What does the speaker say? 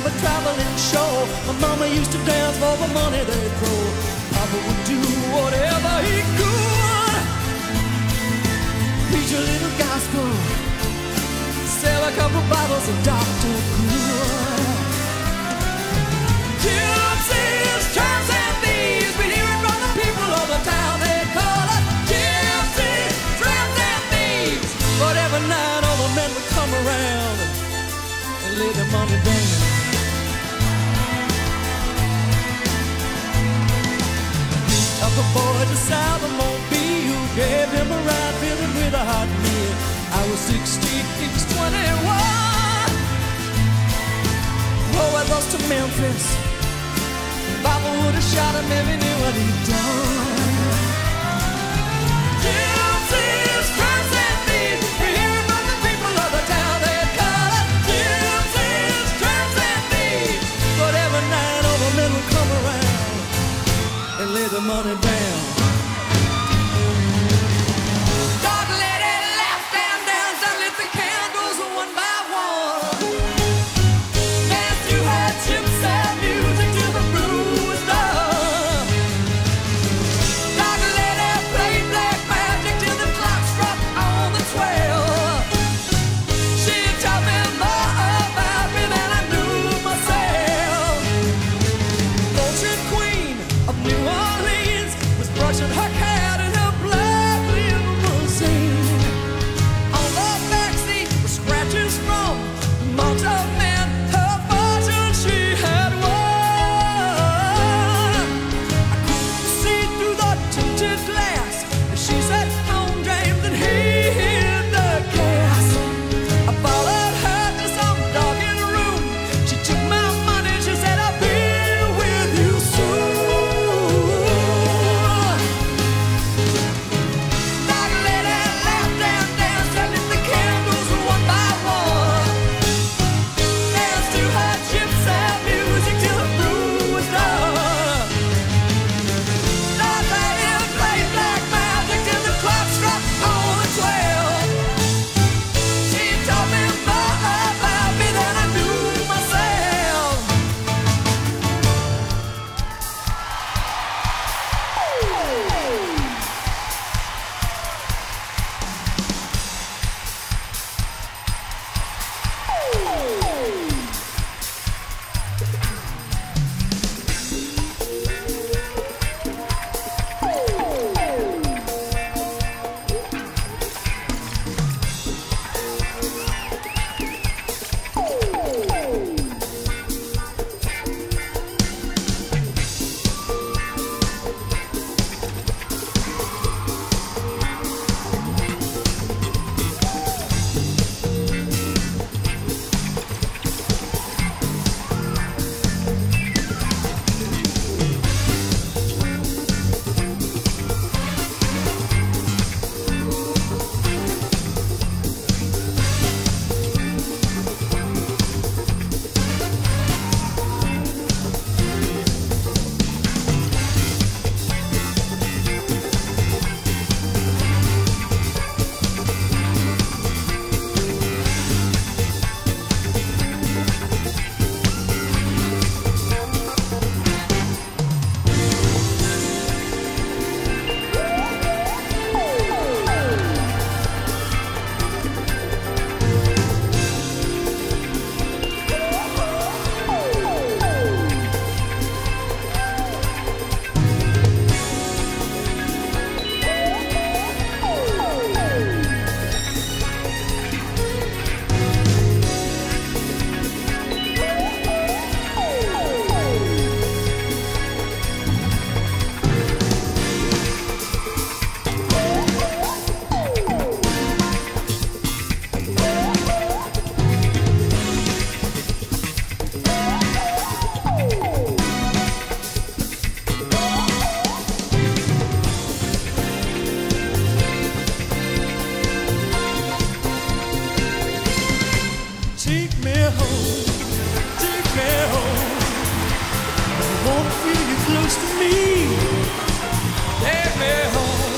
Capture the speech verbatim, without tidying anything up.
a traveling show. My mama used to dance for the money they'd throw. Papa would do whatever he could. Preach a little gospel, sell a couple bottles of Doctor Good. Gypsies, tramps, and thieves, we hear it from the people of the town. They call us gypsies, tramps, and thieves. But every night all the men would come around and lay their money down. Took a boy to Salvamobile, gave him a ride, filling with a hot meal. I was sixteen, he was twenty-one. Oh, I lost to Memphis. Papa would have shot him if he knew what he'd done. Gypsies, tramps, and thieves, we hear it from the people of the town. They call us gypsies, tramps, and thieves. But every night all the men would come around and lay the money down. Dark lady laughed and danced and lit the candles one by one. Danced to her chips and music till the brew was done. Dark lady played black magic till the clock struck on the twelve. She taught me more about me than I knew myself. Fortune queen of New Orleans was brushing her cat in her black limousine. On the backseat were scratches from marks of men. Her fortune she had won. I couldn't see through the tinted glass. She said, "Home, James," and he hit the gas. I followed her to some darkened room. She took my money. She said, "I'll be with you soon." Dark lady laughed and danced and lit the candles one by one. Danced to her chips and music till the brew was done. Dark lady played black magic till the clock struck on the twelve. She taught me more about me than I knew myself. Take me home, take me home. I wanna feel you close to me. Take me home.